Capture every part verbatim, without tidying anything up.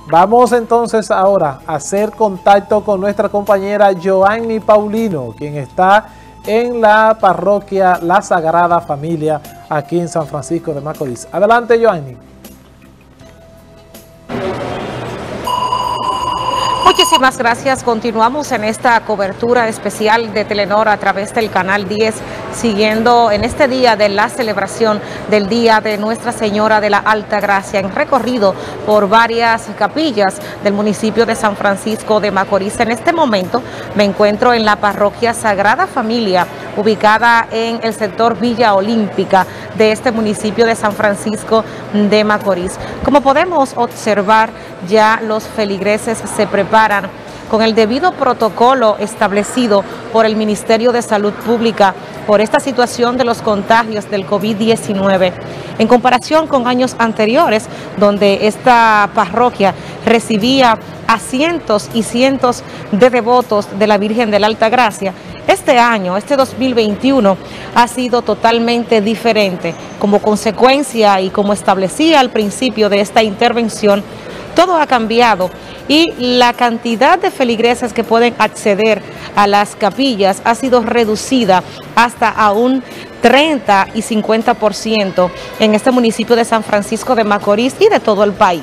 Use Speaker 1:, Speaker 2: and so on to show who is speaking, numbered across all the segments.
Speaker 1: Vamos entonces ahora a hacer contacto con nuestra compañera Joanny Paulino, quien está en la parroquia La Sagrada Familia, aquí en San Francisco de Macorís. Adelante, Joanny.
Speaker 2: Muchísimas gracias. Continuamos en esta cobertura especial de Telenor a través del canal diez, siguiendo en este día de la celebración del Día de Nuestra Señora de la Alta Gracia, en recorrido por varias capillas del municipio de San Francisco de Macorís. En este momento me encuentro en la parroquia Sagrada Familia, ubicada en el sector Villa Olímpica de este municipio de San Francisco de Macorís. Como podemos observar, ya los feligreses se preparan con el debido protocolo establecido por el Ministerio de Salud Pública por esta situación de los contagios del COVID diecinueve. En comparación con años anteriores, donde esta parroquia recibía a cientos y cientos de devotos de la Virgen de la Alta Gracia, este año, este dos mil veintiuno, ha sido totalmente diferente. Como consecuencia y como establecía al principio de esta intervención, todo ha cambiado y la cantidad de feligreses que pueden acceder a las capillas ha sido reducida hasta a un treinta y cincuenta por ciento en este municipio de San Francisco de Macorís y de todo el país.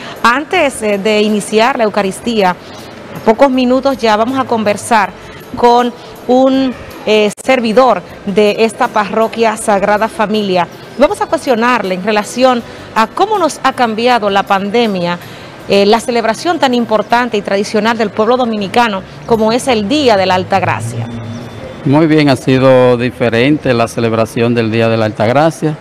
Speaker 2: Antes de iniciar la Eucaristía, a pocos minutos ya vamos a conversar con un eh, servidor de esta parroquia Sagrada Familia. Vamos a cuestionarle en relación a cómo nos ha cambiado la pandemia, eh, la celebración tan importante y tradicional del pueblo dominicano como es el Día de la Alta Gracia.
Speaker 3: Muy bien, ha sido diferente la celebración del Día de la Alta Gracia,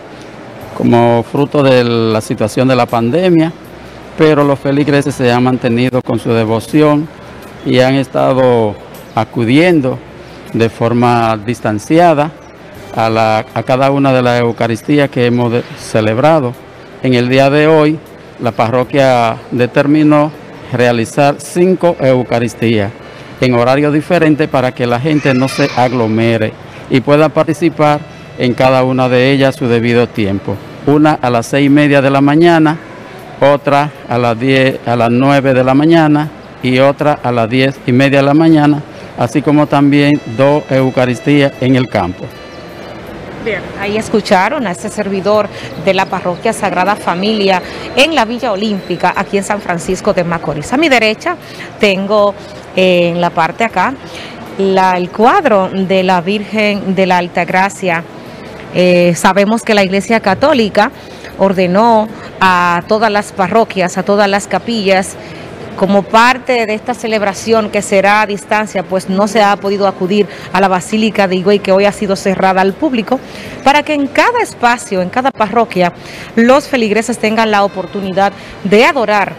Speaker 3: como fruto de la situación de la pandemia, pero los feligreses se han mantenido con su devoción y han estado acudiendo de forma distanciada a, la, a cada una de las Eucaristías que hemos de, celebrado. En el día de hoy, la parroquia determinó realizar cinco Eucaristías en horario diferente para que la gente no se aglomere y pueda participar en cada una de ellas a su debido tiempo. Una a las seis y media de la mañana, otra a las diez, a las nueve de la mañana y otra a las diez y media de la mañana, así como también dos Eucaristías en el campo.
Speaker 2: Bien, ahí escucharon a este servidor de la parroquia Sagrada Familia en la Villa Olímpica, aquí en San Francisco de Macorís. A mi derecha tengo eh, en la parte acá la, el cuadro de la Virgen de la Alta Gracia. Eh, sabemos que la Iglesia Católica ordenó a todas las parroquias, a todas las capillas, como parte de esta celebración que será a distancia, pues no se ha podido acudir a la Basílica de Higüey, que hoy ha sido cerrada al público, para que en cada espacio, en cada parroquia, los feligreses tengan la oportunidad de adorar,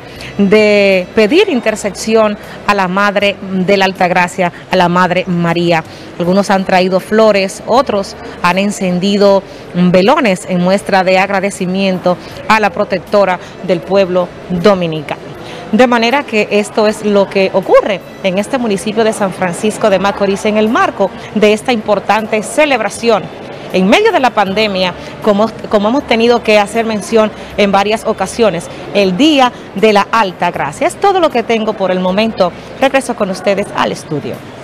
Speaker 2: de pedir intersección a la Madre de la Alta Gracia, a la Madre María. Algunos han traído flores, otros han encendido velones en muestra de agradecimiento a la protectora del pueblo dominicano. De manera que esto es lo que ocurre en este municipio de San Francisco de Macorís en el marco de esta importante celebración. En medio de la pandemia, como, como hemos tenido que hacer mención en varias ocasiones, el Día de la Alta Gracia. Es todo lo que tengo por el momento. Regreso con ustedes al estudio.